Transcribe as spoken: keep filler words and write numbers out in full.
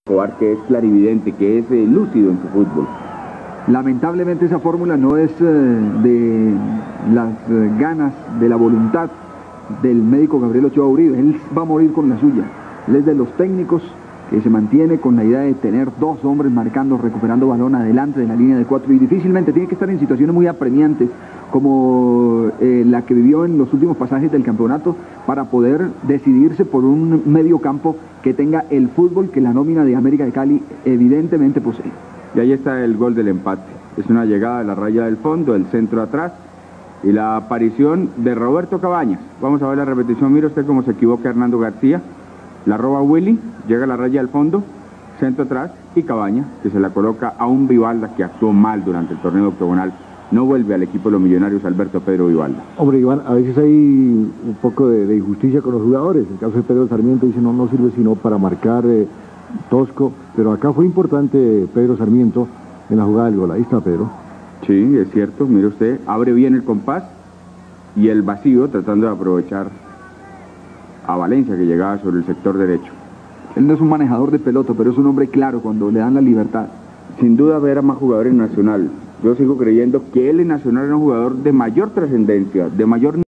Escobar, que es clarividente, que es eh, lúcido en su fútbol. Lamentablemente esa fórmula no es eh, de las eh, ganas, de la voluntad del médico Gabriel Ochoa Uribe. Él va a morir con la suya. Él es de los técnicos que se mantiene con la idea de tener dos hombres marcando, recuperando balón adelante de la línea de cuatro, y difícilmente tiene que estar en situaciones muy apremiantes como eh, la que vivió en los últimos pasajes del campeonato para poder decidirse por un medio campo que tenga el fútbol que la nómina de América de Cali evidentemente posee. Y ahí está el gol del empate. Es una llegada de la raya del fondo, el centro atrás y la aparición de Roberto Cabañas. Vamos a ver la repetición. Mire usted cómo se equivoca Hernando García. La roba Willy, llega a la raya del fondo, centro atrás, y Cabañas, que se la coloca a un Vivalda que actuó mal durante el torneo octogonal. No vuelve al equipo de los Millonarios Alberto Pedro Vivalda. Hombre, Iván, a veces hay un poco de, de injusticia con los jugadores. En el caso de Pedro Sarmiento dice no, no sirve sino para marcar eh, tosco, pero acá fue importante Pedro Sarmiento en la jugada del gol. Ahí está Pedro. Sí, es cierto, mire usted, abre bien el compás y el vacío tratando de aprovechar a Valencia, que llegaba sobre el sector derecho. Él no es un manejador de pelota, pero es un hombre claro cuando le dan la libertad. Sin duda ver a más jugadores en Nacional. Yo sigo creyendo que él en Nacional era un jugador de mayor trascendencia, de mayor